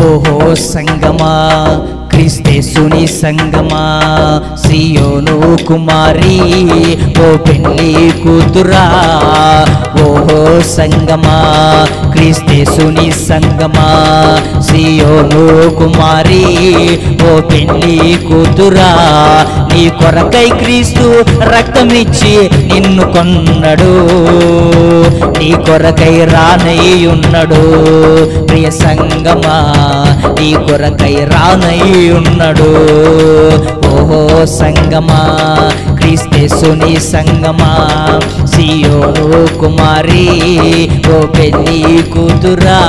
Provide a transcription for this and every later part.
ఓహో సంగమా క్రీస్తేసుని సంగమా, సియోను కుమారి ఓ పెళ్లి కూతురా. ఓహో సంగమా క్రీస్తేసుని సంగమా, సియోను కుమారి ఓ పెళ్లి కూతురా. నీ కొరకై క్రీస్తు రక్తమిచ్చి నిన్ను కొన్నడు, నీ కొరకై రానయ్యున్నడు. ప్రియ సంగమా నీ కొరకై రానయ్యున్నడు. ఓహో సంగమా క్రీస్తేసుని సంగమా, సియోను కుమారి ఓ పెళ్లి కూతురా.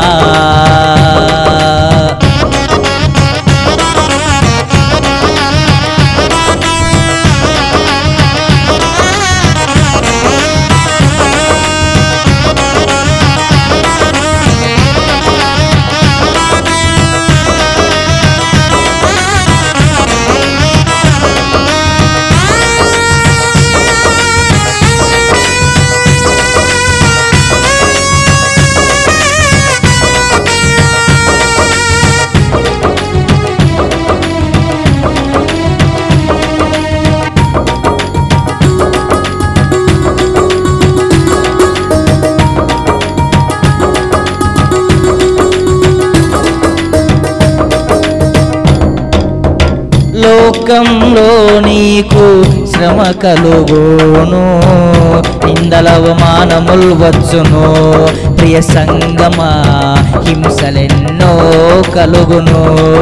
లోకంలో నీకు శ్రమ కలుగును, నిందలవమానములు వచ్చును. ప్రియ సంగమా హింసలెన్నో కలుగును.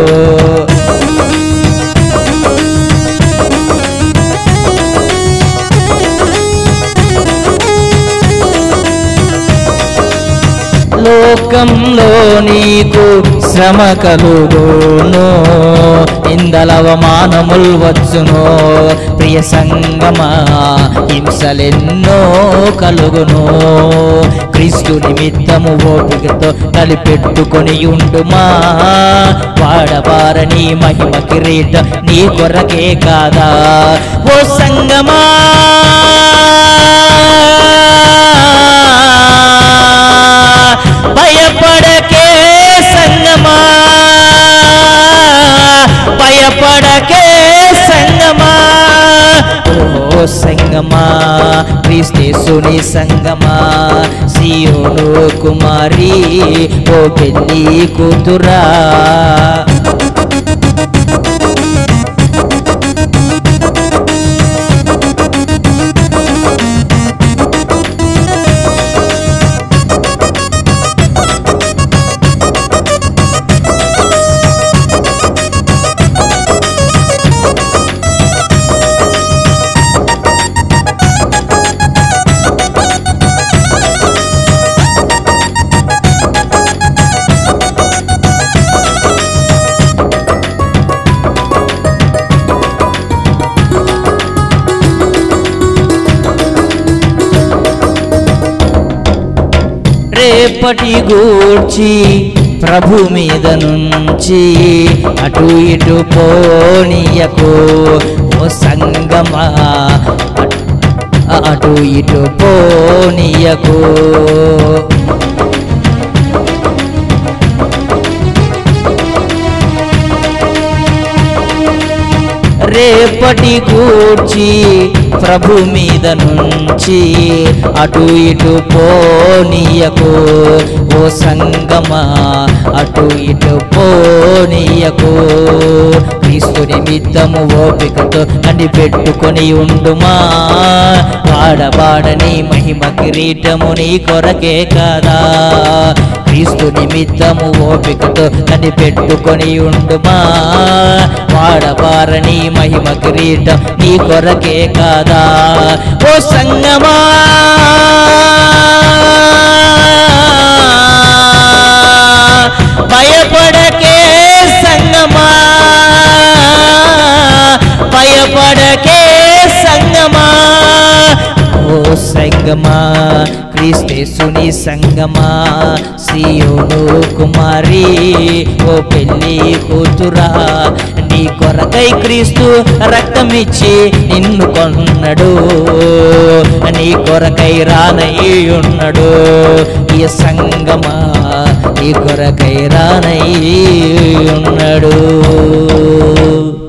లోకంలో నీకు శ్రమ కలుగును, నిందలవమానములు వచ్చును. ప్రియ సంగమా హింసలెన్నో కలుగును. క్రీస్తు నిమిత్తము ఓపికతో కలిపెట్టుకొని ఉండుమా, వాడబారని మహిమ కిరీట నీ కొరకే కాదా. ఓ సంగమా భయపడకే సంగమా, భయపడకే సంగమా. ఓ సంగమా క్రీస్తేసుని సంగమా, సియోను కుమారి ఓ పెళ్లి కూతురా. రేపటి గూర్చి ప్రభు మీద నుంచి అటు ఇటు పోనీయకు. ఓ సంగమా అటు ఇటు పోనీయకు. రేపటి గూర్చి ప్రభు మీద నుంచి అటు ఇటు పోనీయకు. ఓ సంగమా అటు ఇటు పోనీయకు. క్రీస్తు నిమిత్తము ఓపికతో కనిపెట్టుకొని ఉండుమా, వాడబాడని మహిమ కిరీటము నీ కొరకే కాదా. క్రీస్తు నిమిత్తము ఓపికతో కనిపెట్టుకొని ఉండుమా, వాడబారని మహిమ కిరీటం నీ కొరకే కాదా. ఓ సంగమా భయపడకే సంగమా, భయపడకే సంగమా. ఓ సంగమా క్రీస్తేసుని సంగమా, సియోను కుమారి ఓ పెళ్లి కూతురా. నీ కొరకై క్రీస్తు రక్తమిచ్చి నిన్ను కొన్నడు, నీ కొరకై రానయ్యున్నడు. ఈ సంగమా నీ కొరకై రానై ఉన్నాడు.